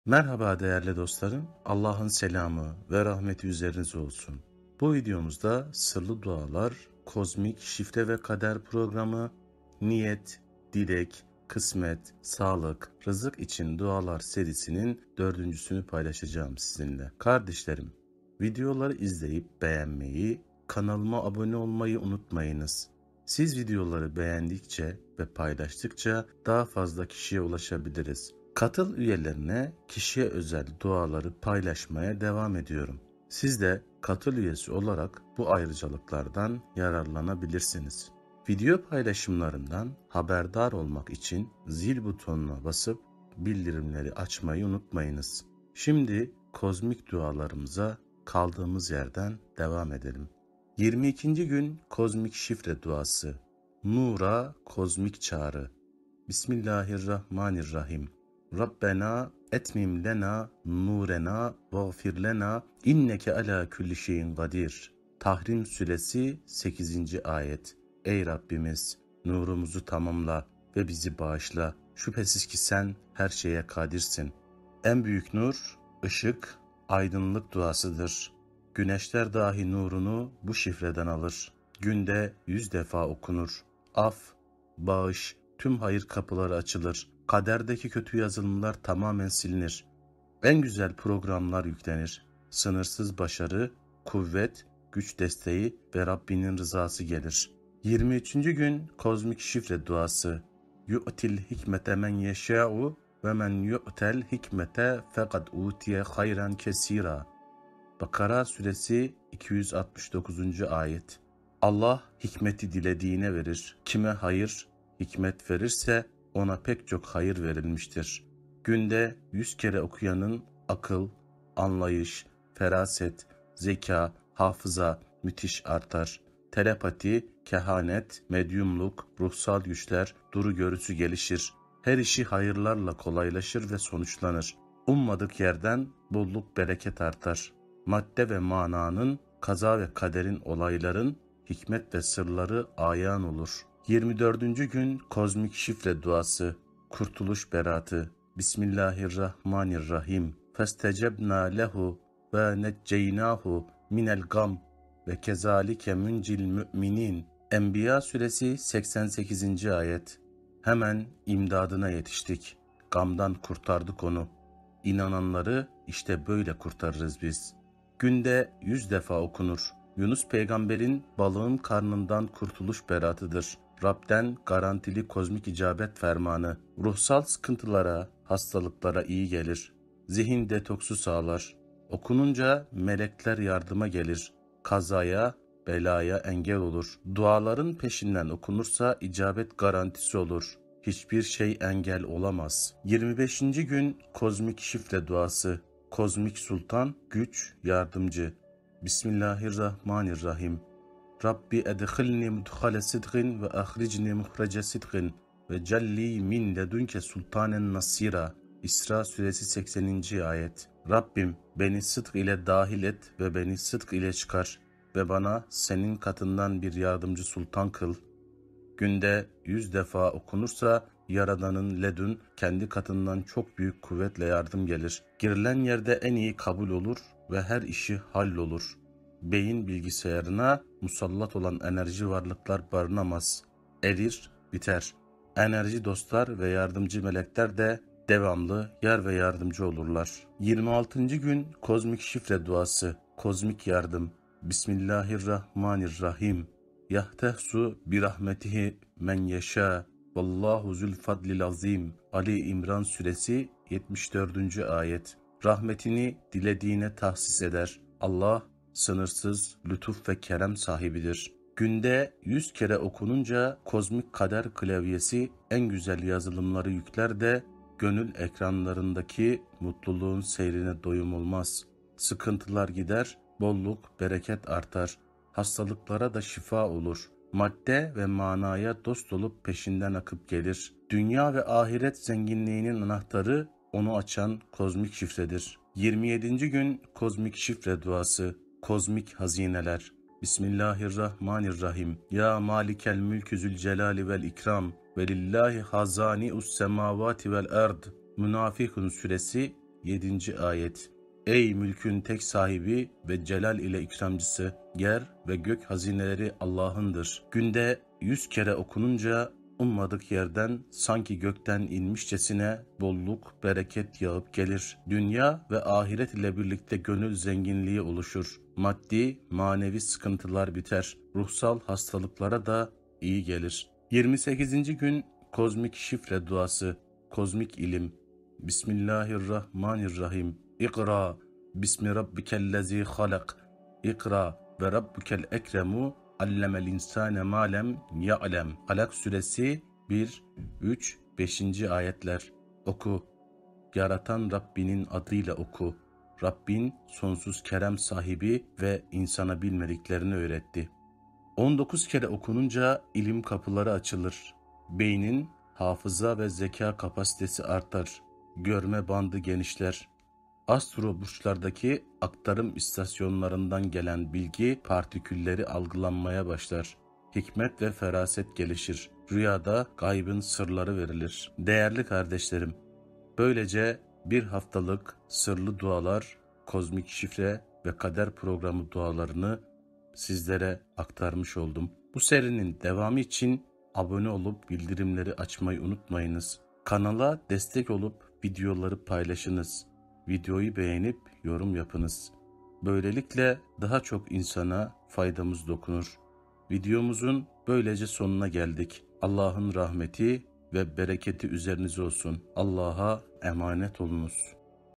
Merhaba değerli dostlarım. Allah'ın selamı ve rahmeti üzerinize olsun. Bu videomuzda sırlı dualar, kozmik şifre ve kader programı, niyet, dilek, kısmet, sağlık, rızık için dualar serisinin dördüncüsünü paylaşacağım sizinle. Kardeşlerim, videoları izleyip beğenmeyi, kanalıma abone olmayı unutmayınız. Siz videoları beğendikçe ve paylaştıkça daha fazla kişiye ulaşabiliriz. Katıl üyelerine kişiye özel duaları paylaşmaya devam ediyorum. Siz de katıl üyesi olarak bu ayrıcalıklardan yararlanabilirsiniz. Video paylaşımlarından haberdar olmak için zil butonuna basıp bildirimleri açmayı unutmayınız. Şimdi kozmik dualarımıza kaldığımız yerden devam edelim. 22. gün kozmik şifre duası. Nura kozmik çağrı. Bismillahirrahmanirrahim. Rabbena etmim lena nurena vagfir lena inneke ala kulli şeyin kadir. Tahrim suresi 8. ayet. Ey Rabbimiz, nurumuzu tamamla ve bizi bağışla. Şüphesiz ki sen her şeye kadirsin. En büyük nur, ışık, aydınlık duasıdır. Güneşler dahi nurunu bu şifreden alır. Günde 100 defa okunur. Af, bağış, tüm hayır kapıları açılır. Kaderdeki kötü yazılımlar tamamen silinir. En güzel programlar yüklenir. Sınırsız başarı, kuvvet, güç desteği ve Rabbinin rızası gelir. 23. gün kozmik şifre duası. Yu'til hikmete men yeşâ'u ve men yu'tel hikmete fekad utiye hayran kesira. Bakara suresi 269. ayet. Allah hikmeti dilediğine verir. Kime hayır, hikmet verirse ona pek çok hayır verilmiştir. Günde 100 kere okuyanın akıl, anlayış, feraset, zeka, hafıza müthiş artar. Telepati, kehanet, medyumluk, ruhsal güçler, duru görüsü gelişir. Her işi hayırlarla kolaylaşır ve sonuçlanır. Ummadık yerden bolluk bereket artar. Madde ve mananın, kaza ve kaderin, olayların, hikmet ve sırları ayan olur. 24. gün kozmik şifre duası. Kurtuluş beratı. Bismillahirrahmanirrahim. Festecebna lehu ve necceynahu minel gam ve kezalike müncil müminin. Enbiya suresi 88. ayet. Hemen imdadına yetiştik. Gamdan kurtardık onu. İnananları işte böyle kurtarırız biz. Günde 100 defa okunur. Yunus peygamberin balığın karnından kurtuluş beratıdır. Rab'den garantili kozmik icabet fermanı. Ruhsal sıkıntılara, hastalıklara iyi gelir. Zihin detoksu sağlar. Okununca melekler yardıma gelir. Kazaya, belaya engel olur. Duaların peşinden okunursa icabet garantisi olur. Hiçbir şey engel olamaz. 25. gün kozmik şifre duası. Kozmik sultan, güç, yardımcı. Bismillahirrahmanirrahim. Rabbi edkhilni mudhale sidgin ve ahricni muhrece sidgin ve celli min ledunke sultanen nasira. İsra suresi 80. ayet. Rabbim beni sıdk ile dahil et ve beni sıdk ile çıkar ve bana senin katından bir yardımcı sultan kıl. Günde 100 defa okunursa Yaradan'ın ledün kendi katından çok büyük kuvvetle yardım gelir. Girilen yerde en iyi kabul olur ve her işi hallolur. Beyin bilgisayarına musallat olan enerji varlıklar barınamaz. Erir, biter. Enerji dostlar ve yardımcı melekler de devamlı yar ve yardımcı olurlar. 26. gün kozmik şifre duası. Kozmik yardım. Bismillahirrahmanirrahim. Yahtehsu birahmetihi men yeşâ. Vallahu zülfadlil azim. Ali İmran suresi 74. ayet. Rahmetini dilediğine tahsis eder. Allah sınırsız lütuf ve kerem sahibidir. Günde 100 kere okununca kozmik kader klavyesi en güzel yazılımları yükler de gönül ekranlarındaki mutluluğun seyrine doyum olmaz. Sıkıntılar gider, bolluk, bereket artar. Hastalıklara da şifa olur. Madde ve manaya dost olup peşinden akıp gelir. Dünya ve ahiret zenginliğinin anahtarı onu açan kozmik şifredir. 27. gün kozmik şifre duası. Kozmik hazineler. Bismillahirrahmanirrahim. Ya malikel mülkü zülcelali vel ikram ve lillahi hazani'us semavati vel ard. Münafikun suresi 7. ayet. Ey mülkün tek sahibi ve celal ile ikramcısı, yer ve gök hazineleri Allah'ındır. Günde 100 kere okununca ummadık yerden sanki gökten inmişçesine bolluk, bereket yağıp gelir. Dünya ve ahiret ile birlikte gönül zenginliği oluşur. Maddi, manevi sıkıntılar biter. Ruhsal hastalıklara da iyi gelir. 28. gün kozmik şifre duası, kozmik ilim. Bismillahirrahmanirrahim. İkra, bismi rabbikellezi halak. İkra ve rabbukel ekremu allemel insane malem ya'lem. Alak suresi 1, 3, 5. ayetler. Oku. Yaratan Rabbinin adıyla oku. Rabbin sonsuz kerem sahibi ve insana bilmediklerini öğretti. 19 kere okununca ilim kapıları açılır. Beynin hafıza ve zeka kapasitesi artar. Görme bandı genişler. Astro burçlardaki aktarım istasyonlarından gelen bilgi partikülleri algılanmaya başlar. Hikmet ve feraset gelişir. Rüyada gaybın sırları verilir. Değerli kardeşlerim, böylece bir haftalık sırlı dualar, kozmik şifre ve kader programı dualarını sizlere aktarmış oldum. Bu serinin devamı için abone olup bildirimleri açmayı unutmayınız. Kanala destek olup videoları paylaşınız. Videoyu beğenip yorum yapınız. Böylelikle daha çok insana faydamız dokunur. Videomuzun böylece sonuna geldik. Allah'ın rahmeti ve bereketi üzerinize olsun. Allah'a emanet olunuz.